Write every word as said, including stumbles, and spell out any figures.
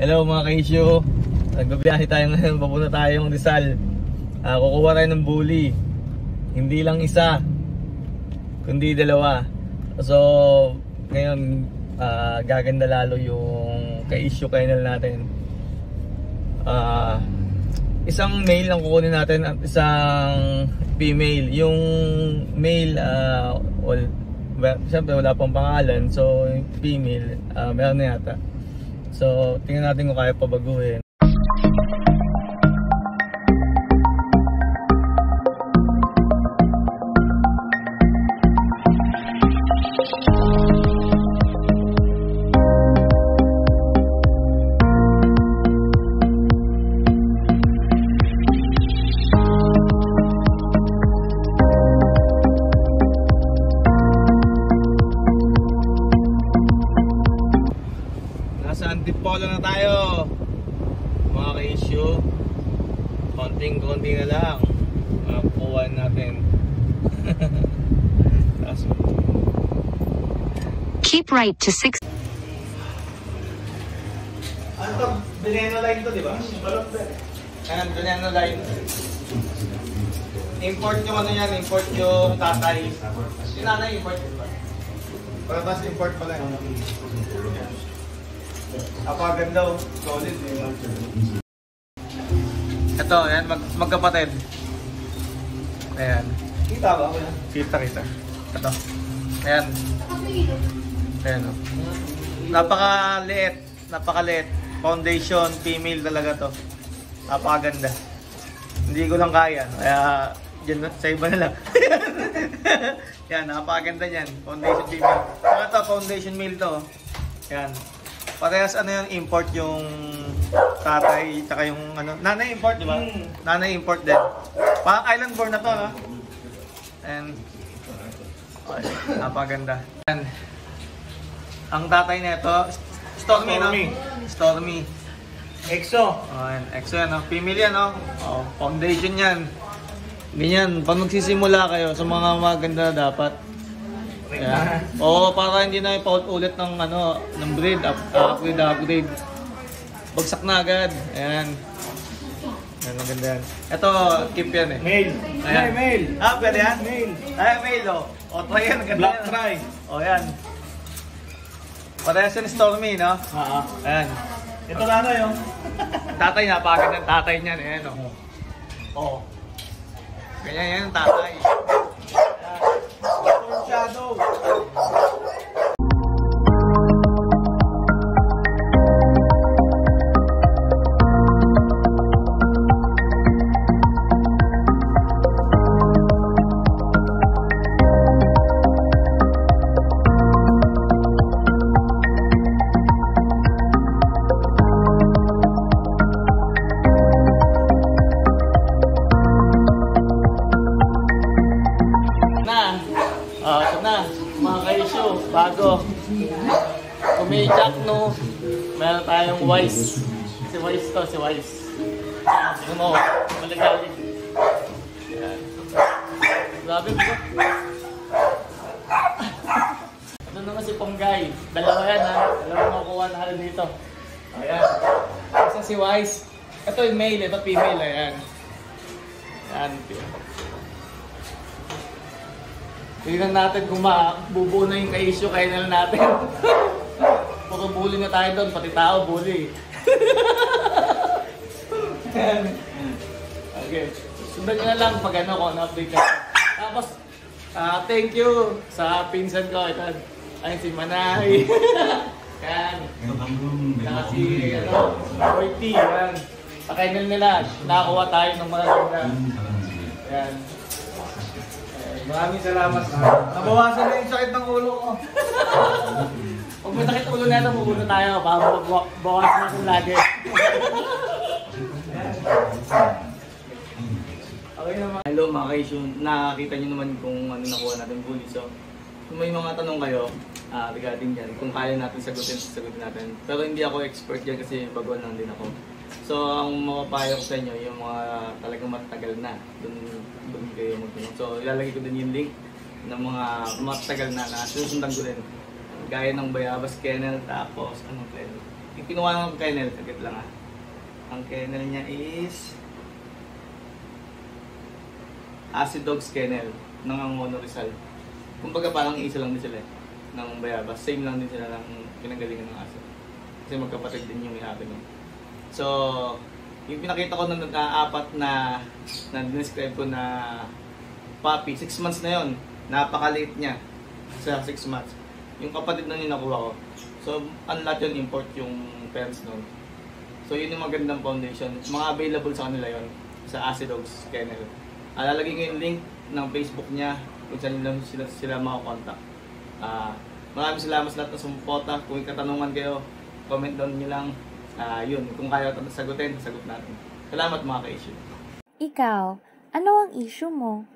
Hello mga ka-issue. Nagbabiyahe tayo ngayon, papunta tayong Rizal. uh, Kukuha tayo ng bully. Hindi lang isa, kundi dalawa. So ngayon uh, gaganda lalo yung ka-issue kennel natin. uh, Isang male lang kukunin natin at isang female. Yung male uh, well, well, siyempre wala pang pangalan. So yung female uh, meron na yata. So, tingnan natin kung kaya pa baguhin. Antipolo na tayo mga ka-issue. Konting-konti na lang makukuha natin. Keep right to six. Ano to? Veneno line to, di ba? Ayan, veneno line. Import yung ano yan, import yung tatay. Yung nanay import yun ba? Para mas import pala yun. Napaganda oh, solid eh. Ito, ayan, mag magkapatid. Ayan. Kita ba? Kita, kita. Ito. Ayan. Ayan oh. Napakaliit. Napakaliit. Foundation, female talaga to. Napakaganda. Hindi ko lang kaya. Kaya, dyan sa iba na lang. Yan, napakaganda yan. Foundation female. Saka to, foundation male to. Ayan. Parehas ano yung import yung tatay tsaka yung ano, nanay import, di ba? Mm. Nanay import din. Parang island born na to, no? And okay, napaganda. And ang tatay nito, Stormy, no? Stormy. Exo. Oh, and Exo yan, no? Female yan, no? Oh, foundation yan. Ganyan, pag magsisimula kayo sa mga maganda dapat. Yeah. Oo, para hindi na ipaut-ulit ng ano, ng breed, up, upgrade, upgrade. Bagsak na agad. Ayan. Ayan, maganda yan. Ito, keep yan eh. Male. Ayan. Male. Ah, pwede yan? Male. Ay, male oh. O, try yan. Ganda Black yan. Try. O, yan. Parehas yan Stormy, no? Oo. Ayan. Ito na na yung tatay, napakaganda ng tatay niyan. Ayan o. Oh. Oo. Ganyan yan ang tatay. Shadow. Ah, ito na, mga ka-issue, bago. Kung may jack, no, meron tayong Wise. Si Wise to, si Wise. Ano mo, maligalig. Yan. Grabe po. Ito naman si Ponggay. Dalawa yan, ha. Dalawa makukuha na halin dito. Ayan. Isa si Wise. Ito yung male, ito female. Ayan. Ayan. Tignan natin kung mabubuo na yung ka-issue kennel natin. Puro bully na tayo doon, pati tao bully. Okay. Sundan nyo na lang pag ano, kung update na. Tapos, uh, thank you sa pinsan ko. Ito, ayun si Manay. Yan. Saka si, ano, Royty. Yan. Sa kennel nila, nakakuha tayo ng mga ganda. Yan. Maraming salamat. Nabawasan na yung sakit ng ulo ko. Pag may sakit ulo na ito, pupunta tayo. Para bawas natin lagi. Okay naman. Hello mga ka-issue. Nakakita nyo naman kung ano nakuha natin bully. So, kung may mga tanong kayo uh, regarding yan, kung kaya natin sagutin, sagutin natin. Pero hindi ako expert dyan kasi baguhan lang din ako. So, ang mapapayo ko sa inyo, yung mga talagang matagal na, dun, dun kayo magtanong. So, ilalagay ko din yung link ng mga matagal na na susundan ko din. Gaya ng Bayabas Kennel, tapos ano pa yun? yung kinuha ng kennel, saglit lang ah. Ang kennel niya is Acid Dogs Kennel ng Mono Rizal. Kumbaga parang isa lang din sila eh, ng Bayabas. Same lang din sila ng pinanggalingan ng aso. Kasi magkapatid din yung may-ari nun. So, yung pinakita ko na nag-aapat na na describe ko na puppy, six months na yon. Napakaliit niya sa six months. Yung kapatid nun yung nakuha ko. So, unlock yun, import yung parents nun. So, yun yung magandang foundation. Mga available sa kanila yon sa Acid Dogs Kennel. Uh, lalagay ko yung link ng Facebook niya kung saan nila sila, sila makakontakt. Uh, maraming salamat sa lahat ng sumuporta. Kung may katanungan kayo, comment down nyo lang. Uh, yun, kung kaya sagutin, sagot natin. Salamat mga ka-issue. Ikaw, ano ang issue mo?